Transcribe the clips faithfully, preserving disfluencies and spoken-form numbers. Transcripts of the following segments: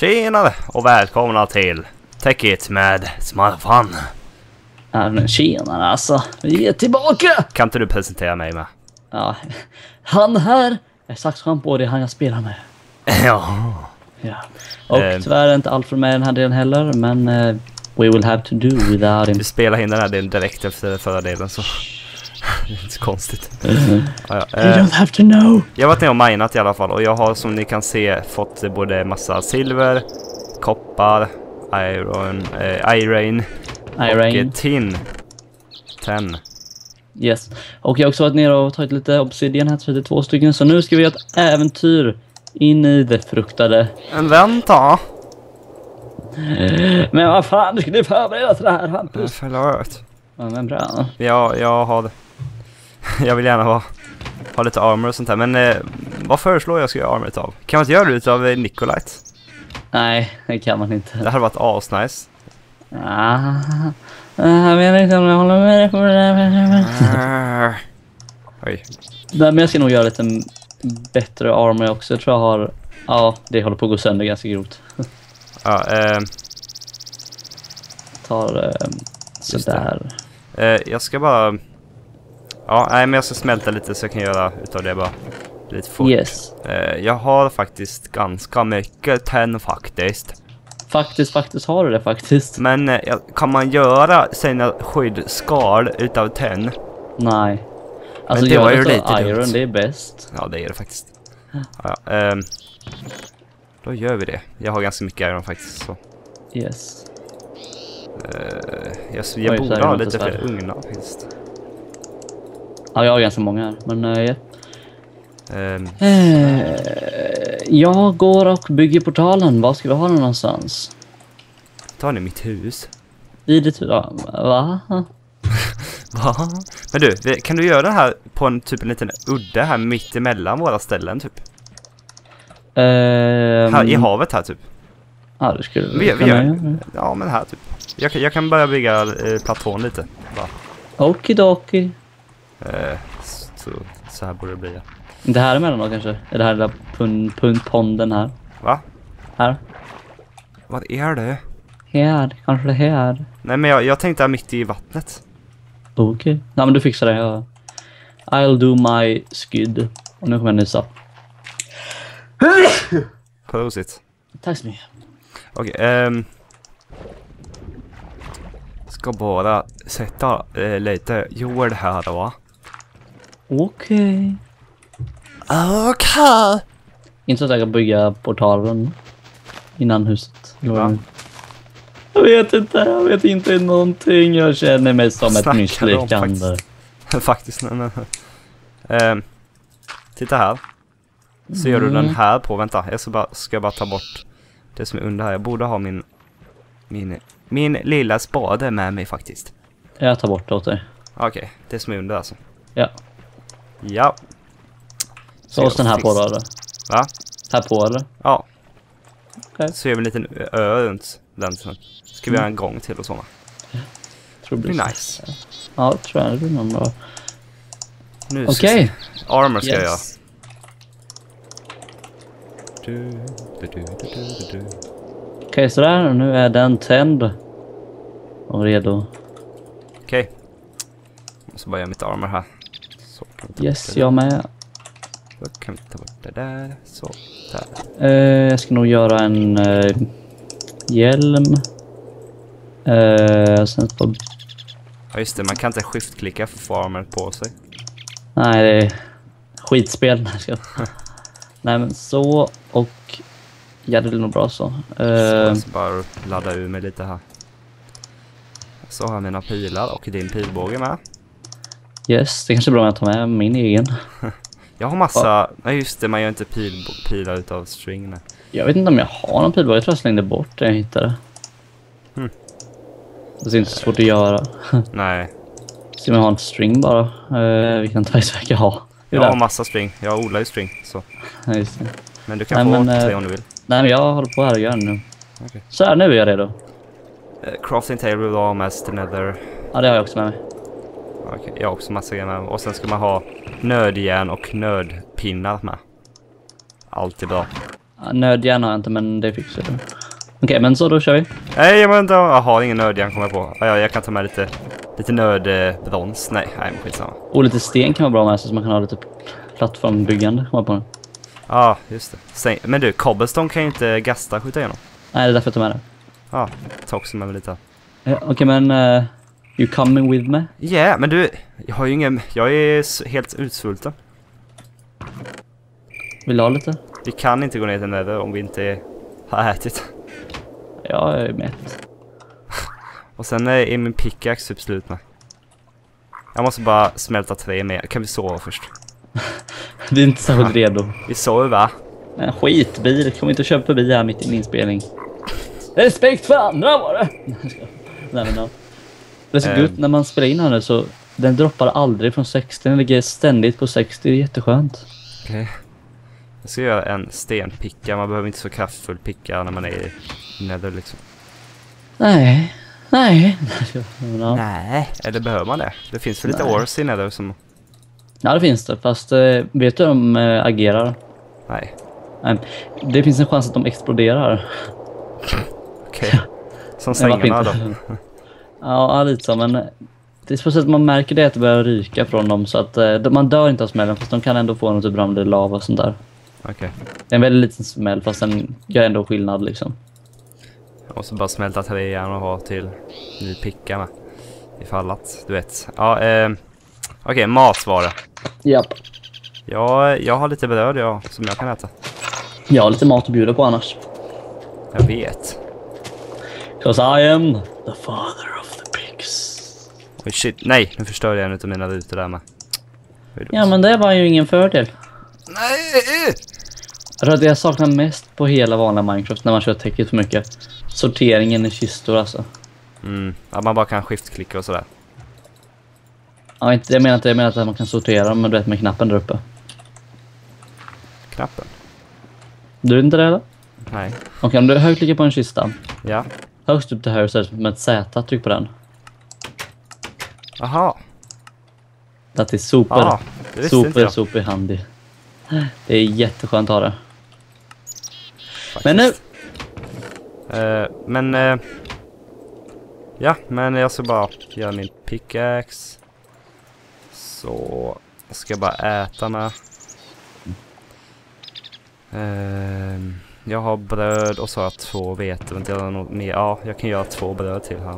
Tjenare och välkomna till Tech It med Smartfun. Ja, men tjenare alltså, vi är tillbaka! Kan inte du presentera mig med? Ja, han här är saxschampo och det är han jag spelar med. Ja. Ja. Och Eh. tyvärr är inte allt för med den här delen heller, men uh, we will have to do without him. Du spelar in den här delen direkt efter förra delen så det är inte så konstigt. Mm. Ja, ja. You Eh, don't have to know. jag har varit ner och minat i alla fall och jag har som ni kan se fått både massa silver, koppar, iron, eh, iron och Iron. eh, tin. Ten. Yes. Och jag har också varit nere och tagit lite obsidian här, trettiotvå stycken. Så nu ska vi göra ett äventyr in i det fruktade. Men vänta. Men vad fan, du skulle förbereda till det här, Hampus. Förlåt. Ja, men bra. Jag, jag har... Jag vill gärna ha, ha lite armor och sånt här. Men eh, vad föreslår jag ska göra armor utav? Kan man inte göra det utav eh, Nikolite? Nej, det kan man inte. Det hade varit asnice. Ah, jag vet inte om jag håller med dig. Oj. Men jag ska nog göra lite bättre armor också. Jag tror jag har... Ja, det håller på att gå sönder ganska grovt. Ja, eh, Tar eh, sådär. eh, jag ska bara... Ja, nej, men jag ska smälta lite så jag kan göra utav det bara lite fort. Yes. Eh, jag har faktiskt ganska mycket tenn faktiskt. Faktiskt, faktiskt har du det faktiskt. Men eh, kan man göra sina skyddskal utav tenn? Nej. Alltså Men det gör var ju det lite av iron, dumt. det är bäst. Ja, det är det faktiskt. Ja, ehm, då gör vi det. Jag har ganska mycket iron faktiskt. Så. Yes. Eh, jag jag Oj, borde så är ha det lite inte fler så ugnar faktiskt. Ja, jag har ganska många här. Men uh, ja. Ehm, Eh, jag går och bygger portalen. Var ska vi ha den någonstans? ta den i mitt hus. I det ja, va? Va? Men du, vi- kan du göra den här på en typ en liten udde här mitt emellan våra ställen typ? Ehm, Här i havet här typ. Ja, det skulle Vi, vi kunna gör, göra. ja, men här typ. Jag, kan- jag kan börja bygga eh, platån lite. Bara. Okidoki. Eh, så, så här borde det bli. Ja. Det här är mellan då kanske? Är det här lilla pun, pun, ponden här? Va? Här? Vad är det? Här, kanske det här. Nej, men jag, jag tänkte här mitt i vattnet. Okej. Okay. Nej, men du fixar det. Ja. I'll do my skid. Och nu kommer jag nysa. Prosit. Tack så mycket. Okej, ehm... ska bara sätta eh, lite jord här då. Okej. Okej. Okay. Inte så att jag kan bygga portalen innan huset. Va? Jag vet inte, jag vet inte någonting. Jag känner mig som Snackar ett de misslyckande. Faktiskt, faktiskt nej, nej. Ehm, titta här. Så gör du Mm. den här på, vänta. Jag ska bara, ska bara ta bort det som är under här. Jag borde ha min min, min lilla spade med mig faktiskt. Jag tar bort det åt dig. Okej, okay, det som är under alltså. Ja. Ja. Så oss den här på då, eller? Va? Här på, eller? Ja. Okay. Så gör vi en liten ö runt den. Ska vi Mm. göra en gång till och såna. Tror Det blir så. nice. Ja, tror jag det blir någon bra. Nu ska Okej. vi se. Armor ska Yes. jag göra. Du, du, du, du, du, du. Okej, okay, sådär. Nu är den tänd. Och redo. Okej. Okay. Jag måste bara göra mitt armor här. Så kan vi ta Yes, bort det jag där. med. Så kan vi ta bort det där. Så, där. Eh, jag ska nog göra en eh, hjälm. Eh, sen på... Ja just det, man kan inte skiftklicka för att få armor på sig. Nej, det är skitspel. Nej, men så och... Ja, det blir nog bra så. Så Eh, jag ska bara ladda ur mig lite här. Så har jag mina pilar och din pilbåge med. yes, det kanske är bra om jag tar med min egen. Jag har massa... Nej just det, man gör inte pil, pilar utav string. Nej. Jag vet inte om jag har någon pilbåge. Jag tror jag slängde bort det jag hittade. Hmm. Det är inte så svårt att göra. Nej. Så man har en string bara. Eh, vilken färg verkar ha. Jag har massa string. Jag odlar ju string. Så. Ja, just det. Men du kan Nej, få men, tre eh, om du vill. Nej, men jag håller på här och gör nu. Okay. Så här, nu är jag redo. Uh, crafting table, raw master, nether. Ja, det har jag också med mig. Okej, okay. Jag har också massa grejer med. Och sen ska man ha nödjärn och nödpinnar med. Allt är bra. Ja, nödjärn har jag inte, men det fixar du. Okej, okay, men så då kör vi. Nej, jag, inte, jag har ingen nödjärn kommer jag på. Ja, jag kan ta med lite, lite nödbrons. Nej, nej, men skitsamma. Och lite sten kan vara bra med sig så man kan ha lite plattformbyggande. Kommer på nu. Ja, just det. Stäng. Men du, cobblestone kan ju inte Gasta skjuta igenom. Nej, det är därför jag tar med det. Ja, ta också med mig lite. Ja, okej, okay, men uh, you coming with me? Ja, yeah, men du, jag har ju ingen, jag är helt utsvulten. Vill du ha lite? Vi kan inte gå ner till Nether om vi inte har ätit. Ja, jag är mätt. Och sen är min pickaxe typ slut med. Jag måste bara smälta tre mer. Kan vi sova först? Vi är inte särskilt redo. Vi sover va? Men skitbil, kommer inte att köpa förbi här mitt i en inspelning. Respekt för andra var det! Nej men no. Det är så um. gott när man spelar in här nu så den droppar aldrig från sextio, den ligger ständigt på sextio, det är jätteskönt. Okej. Okay. Jag ska göra en stenpicka, man behöver inte så kraftfull picka när man är i Nether liksom. Nej, nej. no. Nej, eller behöver man det? Det finns väl lite ores i Nether som... Ja det finns det, fast äh, vet du de äh, agerar? Nej. Nej. Det finns en chans att de exploderar. Okej. Okay. Som strängarna då. Ja, lite så, men det är speciellt att man märker det att det börjar ryka från dem så att eh, man dör inte av smällen fast de kan ändå få något typ av lava och sånt där. Okej. Okay. Det är en väldigt liten smäll fast den gör ändå skillnad liksom. Jag måste bara smälta tre järn och ha till ny picka med. Ifall att, du vet. Ja, eh, okej, okay, matsvara. Japp. Ja, jag har lite bröd ja, som jag kan äta. Jag har lite mat att bjuda på annars. Jag vet. 'Cause I am the father of the pigs. Oj shit, nej, nu förstörde jag en utav mina rutor där med. Ja men det var ju ingen fördel. Nej! Jag tror att jag saknar mest på hela vanliga Minecraft när man kör täcket för mycket. Sorteringen i kistor alltså. Mm, att man bara kan skiftklicka och sådär. Ja, inte, jag menar inte jag menar att man kan sortera dem, men du vet med knappen där uppe. Knappen? Du vet inte det eller? Nej. Okej, okay, om du högerklickar på en kista. Ja. Högst upp till höger så är det med ett Z, tryck på den. Aha. Det är super. Ah, det super, super handy. Det är jätteskönt att ha det. Faktiskt. Men nu... Uh, men... Uh, ja, men jag ska bara göra min pickaxe. Så... Jag ska bara äta med. Uh, jag har bröd och så har jag två vete. Inte jag något mer. Ja, jag kan göra två bröd till här.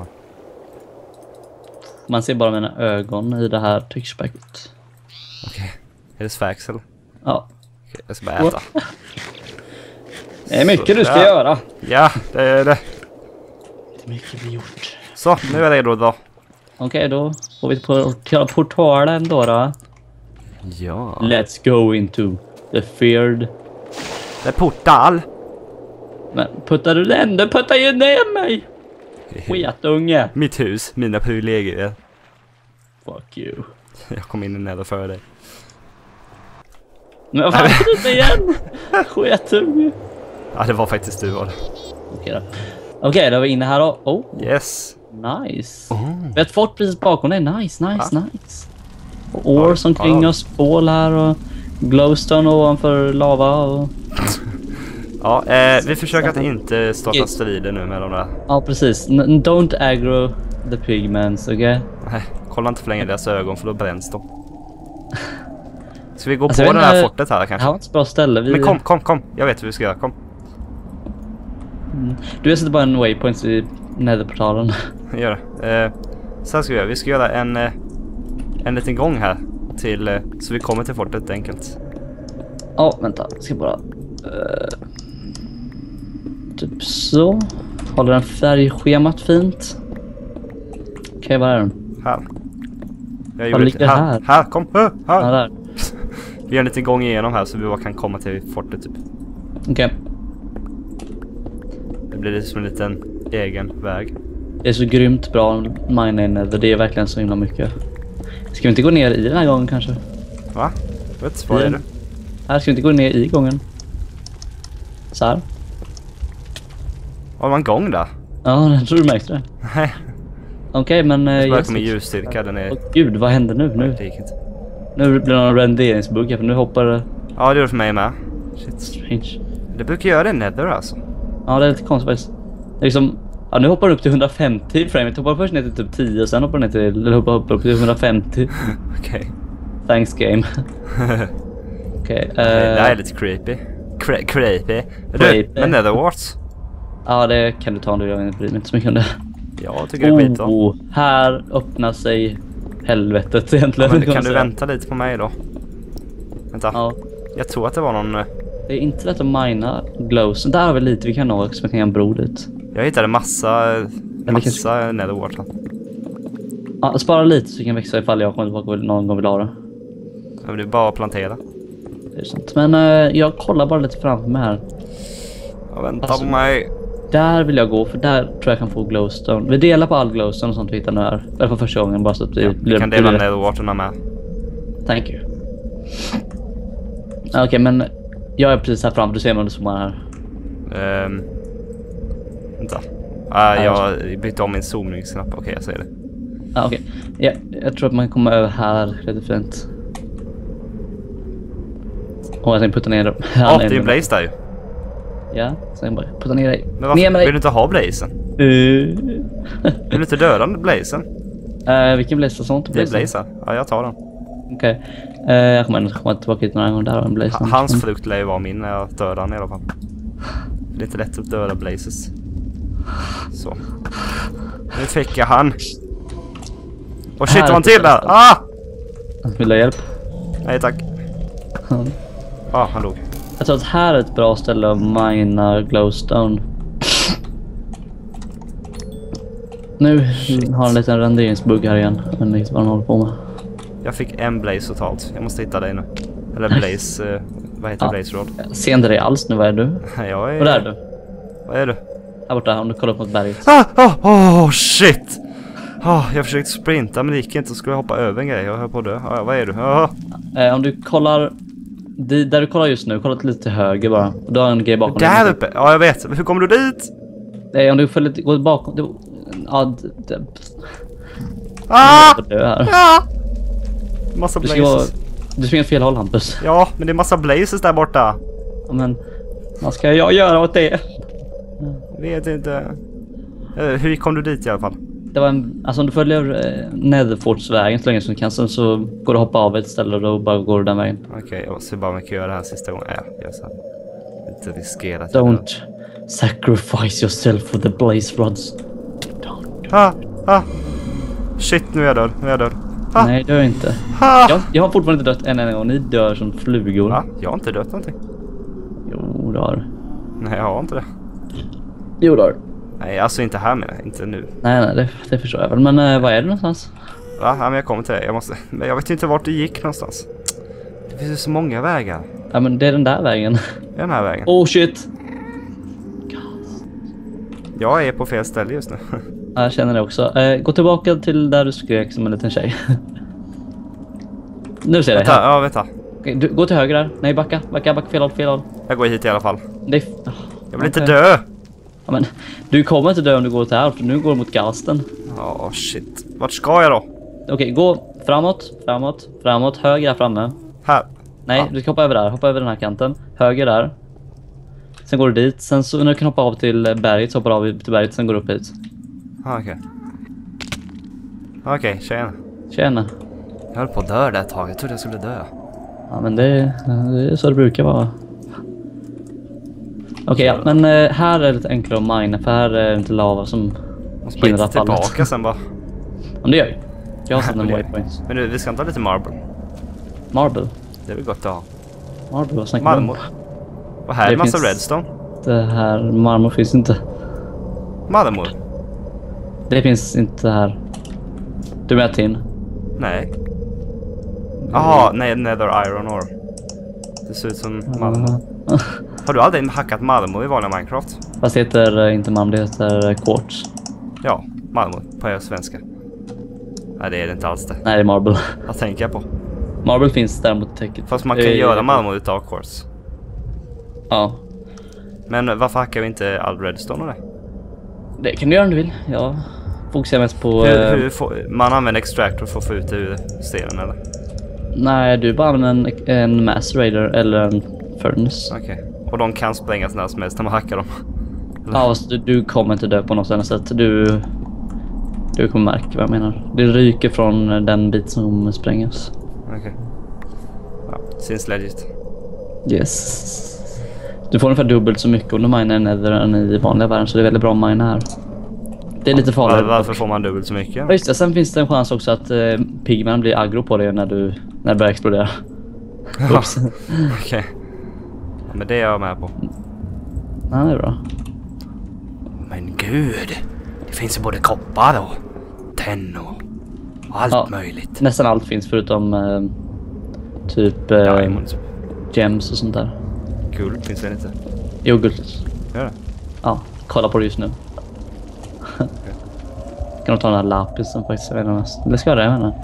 Man ser bara mina ögon i det här textpacket. Okej. Okay. Är det svax eller? Ja. Okay, jag ska bara äta. Det är mycket så, du ska ja. göra. Ja, det är det. Det är mycket vi gjort. Så, nu är jag redo då. Okej, okay, då får vi på till portalen då då. Ja. Let's go into the feared... Det är portal. Men puttar du den? Du puttar ju ner mig. Skitunge. Mitt hus, mina privilegier. Fuck you. Jag kom in i Nether före dig. Men vad fan är det igen? Skitunge. Ja, det var faktiskt du var det. Okej då. Okej, då är vi inne här då. Oh. Yes. Nice. Oh. Vi har ett fort precis bakom dig. Nice, nice, ah. nice. Och ores ja, omkring ja. oss. Bål här och glowstone ovanför lava och... Ja, eh, vi försöker att inte starta strider nu med de där. Ja, precis. N don't aggro the pigments, okej? Okay? Nej, kolla inte för länge deras ögon för då bränns de. Ska vi gå alltså, på det här äh, fortet här kanske? Det här var inte så bra ställe. Vi... Men kom, kom, kom. Jag vet hur vi ska göra, kom. Mm. Du sätter bara en waypoint i Netherportalen. Gör det. Eh, så här ska vi göra. Vi ska göra en, eh, en liten gång här. Till, eh, så vi kommer till fortet enkelt. Ja, oh, vänta. Jag ska bara... Uh... Typ så. Håller den färgschemat fint. Okej, okay, vad är den? Här. Jag Vad ligger här? här? Här, kom. Här. här. Ja, där. Vi gör en liten gång igenom här så vi bara kan komma till fortet typ. Okej. Okay. Det blir lite som en liten egen väg. Det är så grymt bra mine Nether. Det är verkligen så himla mycket. Ska vi inte gå ner i den här gången kanske? Va? Vet, vad är det? Här ska vi inte gå ner i gången. Så här. Har man gång där? Ja, jag tror du märkte det. Nej. Okej, okay, men... Jag Uh, kommer ljusstyrka, den är... Åh gud, vad händer nu? Nu, det gick inte. Nu blir det någon renderingsbugg här, för nu hoppar det... Ja, det gör det för mig med. Shit. Strange. Det brukar göra det Nether alltså. Ja, det är lite konstigt faktiskt. Det är liksom, ja, nu hoppar du upp till hundrafemtio frame. Jag hoppar först ner till typ tio och sen hoppar ner till, eller hoppar, hoppar upp till hundrafemtio. Okej. Okay. Thanks game. Okej. Okay, uh, det här är lite creepy. Cra creepy. Du, men Netherwarts? Ja, det kan du ta om du gör, inte bryr mig inte så mycket om det. Jag tycker det är skit då. Oh, här öppnar sig helvetet egentligen. Ja, men kan du vänta lite på mig då? Vänta. Ja. Jag tror att det var någon... Det är inte lätt att mina glowsen. Där har vi lite vi kan nå också. Man kan ge en bro dit. Jag hittade massa... Massa kan... Netherwarts. Ja, spara lite så vi kan växa ifall jag kommer tillbaka någon gång vill ha det. Ja, men det är bara att plantera. Det är sant. Men uh, jag kollar bara lite framför mig här. Ja, vänta alltså, på mig. Där vill jag gå, för där tror jag kan få glowstone. Vi delar på all glowstone och sånt vi hittar nu här. Eller för första gången, bara så att vi... Ja, vi kan dela Netherwarterna med. Thank you. Okej, okay, men jag är precis här fram. Du ser mig om du zoomar här. Um, vänta. Uh, jag bytte om min zoomningsknapp. Okej, okay, jag ser det. Ah, okej. Okay. Ja, jag tror att man kommer över här lite fint. Och jag tänkte putta ner dem. Ja, oh, det är en blaze där ju. Ja, sen bara putta ner dig. Men varför, ner med dig. Vill du inte ha blazen? Uh. Vill du inte döda den blazen? Uh, vilken blaze? Sånt blaze? Det är blaze. Ja, jag tar den. Okej. Okay. Uh, jag kommer komma tillbaka hit några gånger. Där har en blaze. Ha, hans frukt lär ju vara min när jag dödar den i alla fall. Det är inte lätt att döda blazes. Så. Nu fick jag han. Och shit, var han till där? Ah! Vill du ha hjälp? Nej, tack. Ja, ah, han dog. Jag tror att här är ett bra ställe att mina glowstone. Nu har en liten renderingsbugg här igen. Men det är vad han håller på med. Jag fick en blaze totalt. Jag måste hitta dig nu. Eller blaze, uh, vad heter ja. Blaze Rod? Jag ser inte dig alls nu, vad är du? Jag är... Vad är du? Vad är du? Här borta, om du kollar upp mot berget. Ah, oh, oh shit! Oh, jag försökte sprinta men det gick inte, så skulle jag hoppa över en grej. Jag höll på att dö. Ah, vad är du? Ah. Eh, om du kollar... Det, där du kollar just nu, kolla lite till höger bara. Du har en grej bakom dig. Där uppe? Ja, jag vet. Hur kommer du dit? Nej, om du följer lite, gå bakom... Du, ja, det, ah! Här. Ja! Massa du blazes. Ska, du springer fel håll, Hampus. Ja, men det är massa blazes där borta. Ja, men vad ska jag göra åt det? Vet inte. Hur kom du dit i alla fall? Det var en, alltså om du följer eh, Netherfortsvägen så länge som du kan, sen så går du hoppa av ett ställe och då bara går du den vägen. Okej, okay, jag måste bara mycket göra det här sista gången. Ja, jag så inte riskerat. Don't sacrifice yourself for the blaze rods. Don't. Ah, ah. Shit, nu är jag död. Nu är jag död. Ah. Nej, dör inte. Ah. Jag, jag har fortfarande inte dött en enda gång. Ni dör som flugor. Ja, jag har inte dött någonting. Jo, du har. Nej, jag har inte det. Jo, du har. Nej, alltså inte här med inte nu. Nej, nej, det, det förstår jag väl. Men äh, vad är det någonstans? Va? Ja, men jag kommer till det. Jag måste... Men jag vet inte vart det gick någonstans. Det finns ju så många vägar. Ja, men det är den där vägen. Det är den här vägen. Oh, shit. Jag är på fel ställe just nu. Ja, jag känner det också. Äh, gå tillbaka till där du skrek som en liten tjej. Nu ser jag vänta, det här. Ja, vänta. Okej, du, gå till höger där. Nej, backa. Backa, backa. Fel håll, fel håll. Jag går hit i alla fall. Det är... oh, jag vill okay. inte dö. Ja, men du kommer inte dö om du går åt här, för nu går du mot gasten. Ja, oh, shit. Vart ska jag då? Okej, okay, gå framåt, framåt, framåt, höger här framme. Här? Nej, ja. Du ska hoppa över där, hoppa över den här kanten. Höger där. Sen går du dit, sen så när du kan hoppa av till berget så hoppar du av till berget, sen går du upp hit. Ah, okej. Okay. Okej, okay, tjena. Tjena. Jag höll på att dö där ett tag, jag trodde jag skulle dö. Ja, men det, det är så det brukar vara. Okej, okay, ja, men uh, här är det lite enklare att mina, för här är det inte lava som hindrar fallet. Tillbaka sen bara. Ja, det gör jag. Jag har sett en waypoints. Men nu, vi ska inte ha lite marble. Marble? Det är väl gott att ha. Marble, vad snackar marmor. Och här det är massa redstone. Det här, marmor finns inte. Marmor? Det finns inte här. Du menar tin? Nej. Jaha, nej, nether iron ore. Det ser ut som marmor. Har du aldrig hackat marmor i vanliga Minecraft? Fast det heter inte marmor, det heter quartz. Ja, marmor på svenska. Nej, det är det inte alls det. Nej, det är marble. Vad tänker jag på? Marble finns däremot täcket. Fast man kan uh, göra marmor utav quartz. Ja. Men varför hackar vi inte all redstone och det? Det kan du göra om du vill. Jag fokuserar mest på... Hur, hur får, man använder extractor för att få ut det ur stenen eller? Nej, du bara använder en, en mass raider eller en furnace. Okej. Okay. Och de kan sprängas när som helst när man hackar dem. Ja, fast du, du kommer inte dö på något annat sätt. Du, du kommer märka vad jag menar. Det ryker från den bit som sprängas. Okej. Okay. Ja, syns legit. Yes. Du får ungefär dubbelt så mycket om du minar nether än i vanliga världen, så det är väldigt bra att mina här. Det är lite farligt. Var, varför får man dubbelt så mycket? Ja, just det. Sen finns det en chans också att eh, pigmen blir aggro på dig när du när det börjar explodera. Oops. Okej. Okay. Ja, men det är jag med på. Ja, det är bra. Men gud, det finns ju både koppar och tenn och allt ja, möjligt. Nästan allt finns förutom eh, typ eh, ja, gems och sånt där. Guld finns det inte? Jo, guld. Gör det? Ja, kolla på det just nu. Okay. Kan du ta den här lapisen faktiskt? Eller ska jag det, jag menar.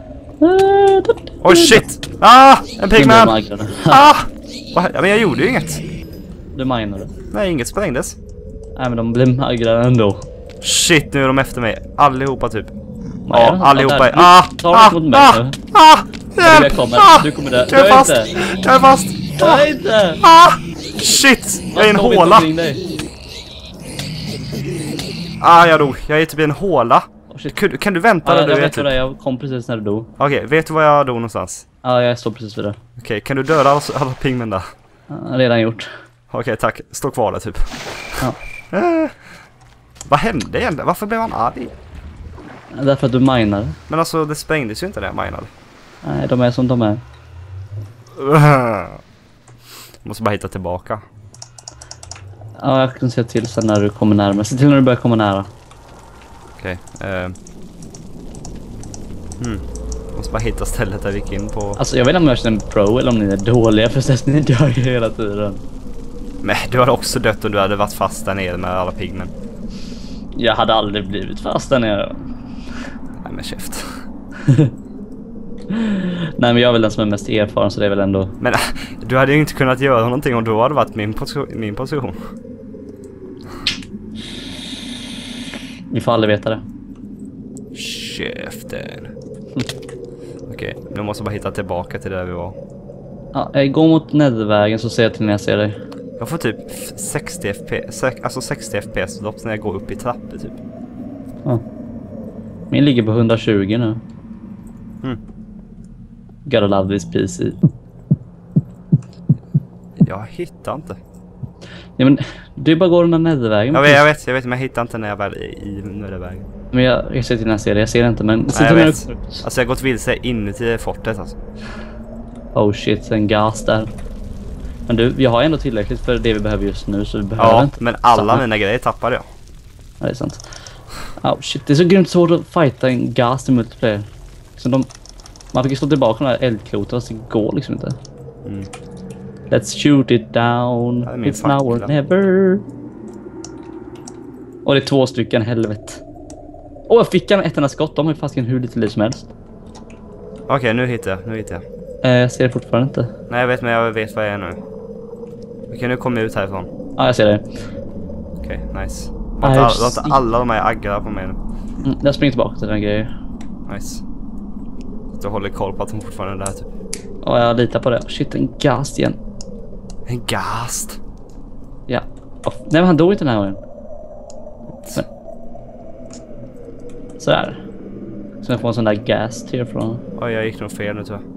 Oh shit! Ah! En pigman! Ah! Ja, men jag gjorde ju inget. Du minade. Nej, inget sprängdes. Nej, men de blev maggrade ändå. Shit, nu är de efter mig. Allihopa typ. Ja, ja allihopa. Där, ah! Ta ah! mot mig ah! nu. Ah! Ja, jag kommer. Ah! Du kommer där. Jag är fast. Inte. Jag är fast. Jag är inte. Ah! Shit! Jag är i en håla. Ah, jag dog. Jag är typ i en håla. Oh, kan, kan du vänta? Ja, där jag du vet typ? vad det är. Jag kom precis när du dog. Okej, okay, vet du var jag dog någonstans? Ja, jag står precis vid det. Okej, okay, kan du döda alla, alla pigmen där? Ja, redan gjort. Okej, okay, tack. Stå kvar där typ. Ja. Eh, vad hände egentligen? Varför blev han arg? Därför att du minade. Men alltså, det sprängdes ju inte när jag minade. Nej, de är som de är. Måste bara hitta tillbaka. Ja, jag kan se till sen när du kommer närmare. Se till när du börjar komma nära. Okej. Okay, uh. hmm. Måste bara hitta stället där vi gick in på. Alltså, jag vet inte om jag är en pro eller om ni är dåliga, för ni dör ju hela tiden. Men du hade också dött om du hade varit fast där nere med alla pigmen. Jag hade aldrig blivit fast där nere. Nej, men käft. Nej, men jag är väl den som är mest erfaren, så det är väl ändå... Men du hade ju inte kunnat göra någonting om du hade varit min, posi min position. Vi får aldrig veta det. Käften. Okej, okay, nu måste jag bara hitta tillbaka till där vi var. Ja, jag går mot nethervägen så ser jag till när jag ser dig. Jag får typ sextio F P S, alltså sextio F P S när jag går upp i trappor typ. Ja. Min ligger på hundratjugo nu. Mm. Gotta love this P C. Jag hittar inte. Ja, men du bara går den där nethervägen. Jag vet, jag vet, jag vet, men jag hittar inte när jag väl är i nethervägen. Men jag, jag ser till när jag ser det, jag ser det inte, men... Nej, jag vet. Du... Alltså jag har gått vilse inuti fortet alltså. Oh shit, en gas där. Men du, jag har ändå tillräckligt för det vi behöver just nu, så vi behöver ja, inte. Men alla Samma. mina grejer tappade jag. Ja, det är sant. Oh shit, det är så grymt svårt att fighta en gas i multiplayer. Så de... Man fick ju slå tillbaka de här eldklotarna, så det går liksom inte. Mm. Let's shoot it down. It's now or never. Och det är två stycken, helvete. Åh, oh, jag fick en ett enda skott. De har ju fast hur lite liv som helst. Okej, okay, nu hittar jag. Nu hittar jag. Eh, jag ser det fortfarande inte. Nej, jag vet, men jag vet vad jag är nu. Okej, okay, nu kommer jag ut härifrån. Ja, ah, jag ser det. Okej, okay, nice. Var inte, all, var inte alla de här aggar på mig nu? Mm, jag springer tillbaka till den grejen. Nice. Jag håller koll på att de fortfarande är där typ. Ja, jag litar på det. Shit, en gas igen. En gas? Ja. Oh, nej, men han dog inte den här gången. Men. Sådär. Så jag får en sån där gas till från. Oj, jag gick nog fel nu tror jag.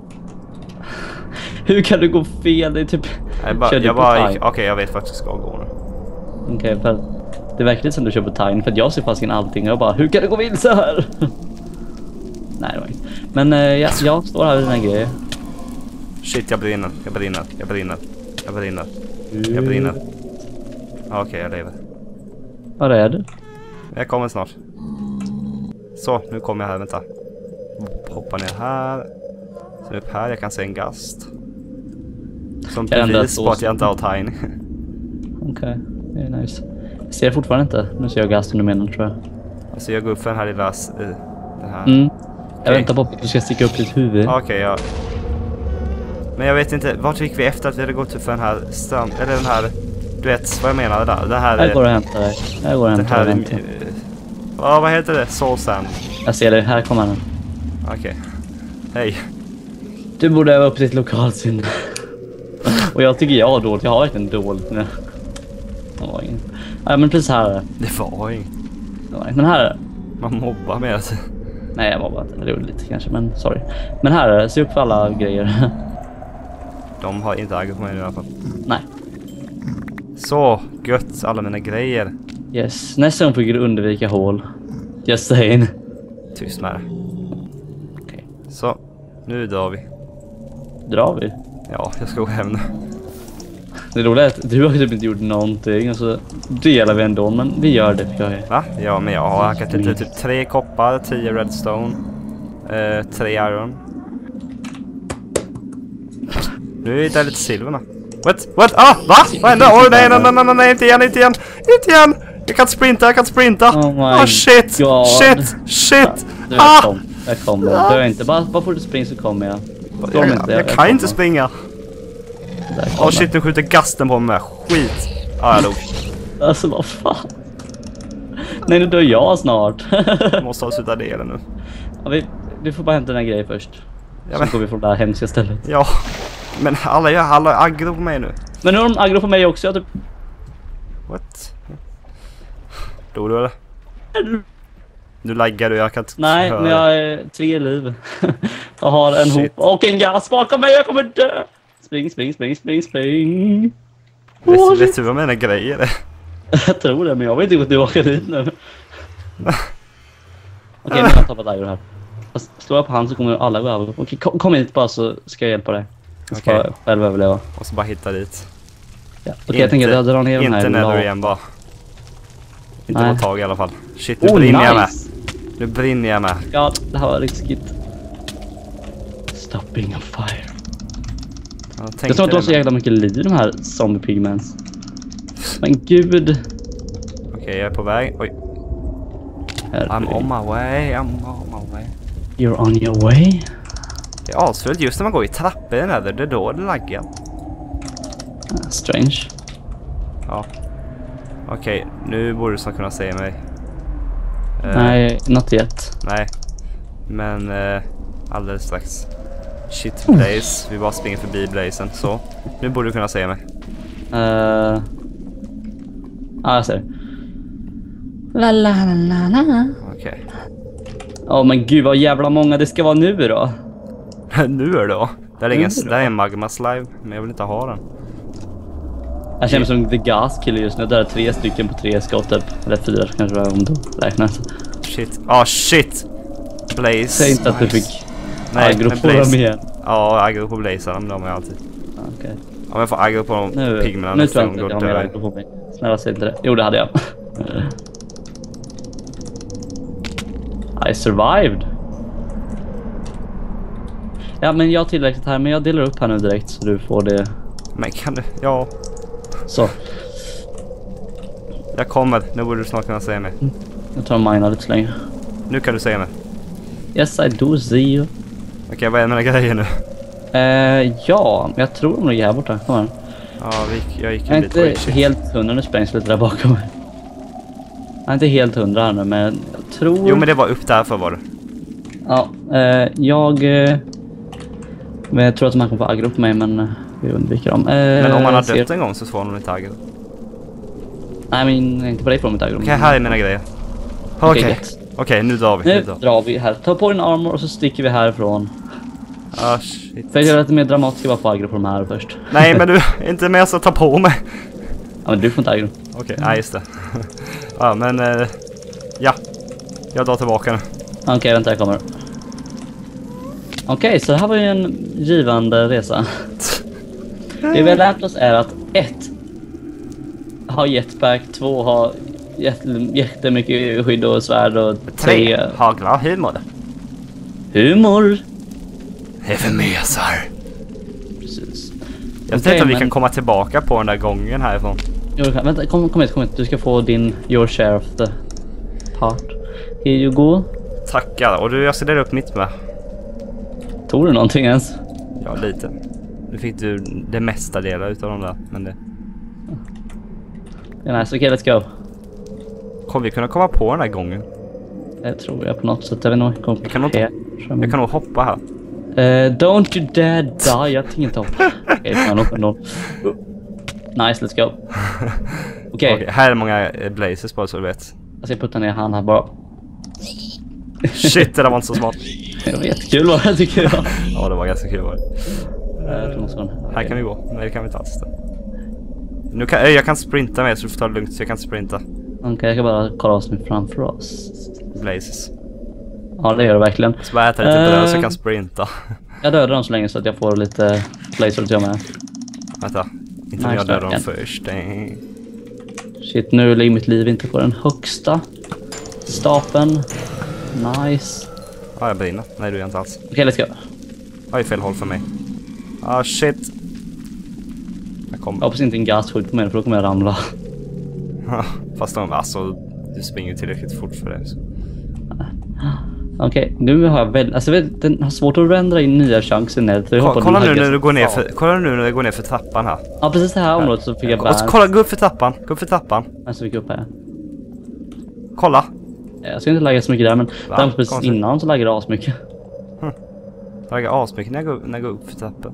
Hur kan du gå fel? Det är typ... Jag bara, jag bara gick... Okej, okay, jag vet vart jag ska gå nu. Okej, okay, för... Det är verkligen som du kör på time, för att jag ser fast in allting och jag bara, hur kan det gå vilse här? Nej, det var inte. Men eh, jag, jag står här i den här grejen. Shit, jag brinner, jag brinner, jag brinner, jag brinner, jag brinner. Okej, okay, jag lever. Var är du? Jag kommer snart. Så, nu kommer jag här, vänta. Hoppa ner här. Så upp här, jag kan se en gast. Som bevis på att jag inte har tiny. Okej, okay. Det är nice. Jag ser fortfarande inte. Nu ser jag gasten du menar, tror jag. Alltså jag går upp för den här lilla... Uh, den här. Mm. Jag okay. väntar på att du ska sticka upp ditt huvud. Okej, okay, ja. Men jag vet inte, vart gick vi efter att vi hade gått upp för den här strand... Eller den här... Du vet vad jag menar där. Den här... Jag går och hämtar dig. Jag går och hämtar dig. Ja, uh, uh, vad heter det? Soul Sand. Jag ser det, här kommer den. Okej. Okay. Hej. Du borde öva upp ditt lokalsinne. Och jag tycker jag har dåligt. Jag har verkligen dåligt nu. Det var inget. Ja, men precis här är det. Det var inget. Men här är det. Man mobbar med det. Nej, jag mobbar inte. Det gjorde lite kanske, men sorry. Men här är det. Se upp för alla grejer. De har inte aggrat på mig i alla fall. Nej. Så, gött. Alla mina grejer. Yes. Nästa gång fick du undvika hål. Just saying. Tyst med det. Okej. Okay. Så, nu drar vi. Drar vi? Ja, jag ska gå hem nu. Det roliga är att du har typ inte gjort någonting och så delar vi ändå, men vi gör det för jag är. Va? Ja, men jag har hackat lite, typ tre koppar, tio redstone, eh, tre iron. Nu är det lite silver med. What? What? Ah! Va? Vad hände? Oj, nej, nej, nej, nej, nej, inte igen, inte igen, inte igen! Jag kan inte sprinta, jag kan inte sprinta! Oh my oh, shit! God. Shit! Shit! Du, ah! jag kommer, jag kommer. Ah! Jag inte, bara, bara får du springa så kommer jag. Jag, jag, inte, jag, jag kan kommer. inte springa. Åh oh, shit, nu skjuter gasten på mig. Skit. Ja, ah, jag dog. Alltså, vad fan? Nej, nu dör jag snart. Jag måste ha slutat delen nu. Ja, vi, vi får bara hämta den här grejen först. Ja, så men... går vi från det här hemska stället. Ja, men alla gör alla aggro på mig nu. Men nu har de aggro på mig också. Jag typ... What? Dog du eller? Nu laggar du, jag kan inte Nej, höra. Men jag är tre liv. Jag har en hop och en gas bakom mig, jag kommer dö. Spring, spring, spring, spring, spring. Vet, oh, vet du vad mina grejer är? Jag tror det, men jag vet inte vad du åker dit nu. Okej, okay, nu har jag tappat aggro här. Fast slår jag på han så kommer alla gå över. Okej, kom, kom hit bara så ska jag hjälpa dig. Jag ska okay. själv överleva. Och så bara hitta dit. Ja. Okej, okay, jag tänker att jag drar ner den här. Inte nether igen bara. Inte Nej. på tag i alla fall. Shit, nu oh, brinner nice. jag med. Nu brinner jag med. Ja, det här var riskigt. Stop being on fire. Jag, jag tror att det var så jävla mycket liv i de här zombie pigments. Men gud. Okej, okay, jag är på väg. Oj. Herregud. I'm on my way, I'm on my way. You're on your way? Det är asfullt just när man går i trappor i nether. Det är då det laggar. Uh, strange. Ja. Okej, okay, nu borde du snart kunna se mig. Nej, uh, not yet. Nej, men uh, alldeles strax. Shit, Blaze. Vi bara springer förbi Blazen. Så, nu borde du kunna se mig. Uh, ja, ah, jag ser. La la la la. Okej. Okay. Åh oh, men gud vad jävla många det ska vara nu då. Nu är det då? Det är, ingen, det är en magma slime, men jag vill inte ha den. Jag känner som the gas killer just nu. Där är tre stycken på tre skott typ. Eller fyra kanske det var om du räknas. Shit. Ah oh, shit. Blaze. Säg inte att nice. Du fick Nej, aggro på dem igen. Ja, aggro på Blaze. De har jag alltid. Okej. Okay. Om jag får aggro på de nu, pigmerna nu tror jag inte att jag har mer aggro på mig. Snälla säg inte det. Jo, det hade jag. I survived. Ja, men jag har tillräckligt här. Men jag delar upp här nu direkt så du får det. Men kan du? Ja. Så. Jag kommer. Nu borde du snart kunna se mig. Jag tar mina lite så länge. Nu kan du se mig. Yes, I do see you. Okej, okay, vad är mina grejer nu? Uh, ja, jag tror de ligger här borta. Kom här. Ja, vi, jag gick jag är en bit inte helt hundra. Nu sprängs lite där bakom mig. Jag är inte helt hundra här nu, men jag tror... Jo, men det var upp där för var det. Ja, uh, jag... Uh... Men jag tror att man kan få aggro på mig, men uh, vi undviker dem. Uh, men om man har dött ser... en gång så får man inte aggro. Nej, men inte på dig får de inte aggro. Okej, okay, här är mina grejer. Okej, okay. okay. okay, nu drar vi. Nu, nu drar vi här. Ta på din armor och så sticker vi härifrån. Ah, shit. För jag gör lite mer dramatiskt bara få aggro på de här först. Nej, men du, inte mer så ta på mig. Ja, men du får inte aggro. Okej, okay, nej just det. Ja, men... Uh, ja, jag drar tillbaka nu. Okej, okay, vänta, jag kommer. Okej, okay, så det här var ju en givande resa. Det vi har lärt oss är att ett ha jetpack, två ha jättemycket skydd och svärd och tre, tre hagla humor. Humor. Häfemesar. Precis. Jag tänkte okay, att vi men... kan komma tillbaka på den där gången härifrån. Jo, vänta, kom, kom hit, kom hit. Du ska få din your share of the part. Here you go. Tackar. Och du, jag ska dela upp mitt med. Tog du någonting ens? Ja, lite. Nu fick du det mesta delar utav dem där, men det... Det är nice, okej, okay, let's go. Kommer vi kunna komma på den här gången? Jag tror jag på något sätt, jag vet inte. Jag kan nog, jag kan nog hoppa här. Uh, don't you dare die. Jag tänker inte hoppa. Okej, fan upp ändå. Nice, let's go. Okej. Okay. Okay, här är många blazes bara så du vet. Jag ska putta ner han här bara. Shit, det där var inte så smart. Det var jättekul var det tycker jag. Ja, det var ganska kul var det. Jag tror någon här okay. Kan vi gå. Nej, det kan vi inte alls. Nu kan, jag kan sprinta med så du får ta det lugnt så jag kan sprinta. Okej, okay, jag kan bara kolla vad som är framför oss. Blazes. Ja, det gör det verkligen. Så bara äta lite uh, bröd så jag kan sprinta. Jag dödar dem så länge så att jag får lite blazer att göra med. Vänta, inte nice, jag dödar dem först. Shit, nu ligger mitt liv inte på den högsta stapeln. Nice. Ja, jag brinner. Nej, du är inte alls. Okej, okay, let's go. Oj, fel håll för mig. Ah, shit. Jag kommer. Jag hoppas inte en gasskjut på mig för då kommer jag ramla. Fast de, alltså, du springer tillräckligt fort för det. Okej, okay, nu har jag väl, alltså vet, den har svårt att ändra in nya chanser ner. Kolla, kolla nu när du går ner för, kolla nu när du går ner för trappan här. Ja, precis det här området så fick jag bara. Kolla, gå upp för trappan, gå upp för trappan. Alltså vi går upp här. Kolla. Jag ska inte lägga så mycket där, men där precis konstigt. Innan så lägger det as mycket. Hm. Jag lägger as mycket när jag går, när jag går upp för trappan.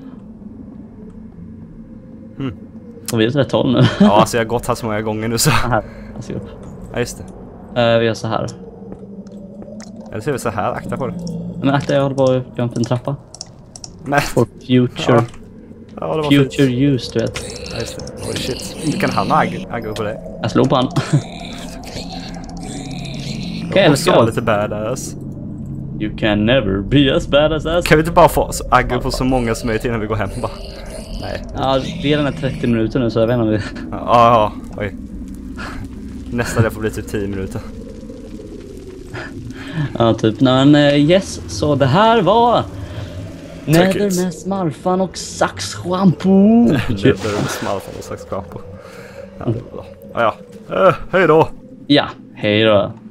Hm. Och vi är rätt håll nu. Ja, alltså jag har gått här så många gånger nu så. Här, jag ska upp. Ja, just det. Uh, vi gör så här. Eller ser vi så här, akta på det. Men akta, jag håller på att göra en fin trappa. Nej. For future. Ja. Ja, det var future fint. use, du vet. Ja, just det. Oh shit. Du kan han agg agga på det. Jag slår på han. Okej, okay, let's go. Lite badass. You can never be as badass as. Kan vi inte bara få agga på så många som möjligt innan vi går hem bara? Nej. Ja, det är den här trettio minuter nu så jag vet inte om vi... Ja, ja, oj. Nästa det får bli typ tio minuter. Ja, typ. Men yes, så det här var Nether med smarfan och saxschampo. Nether med smarfan och saxschampo. Ja, det var bra. Ja, ja. Uh, hej då. Ja, hej då.